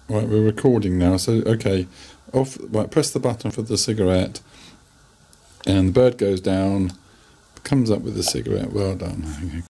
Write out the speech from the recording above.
Right, we're recording now, so okay. Right, press the button for the cigarette, and the bird goes down, comes up with the cigarette. Well done.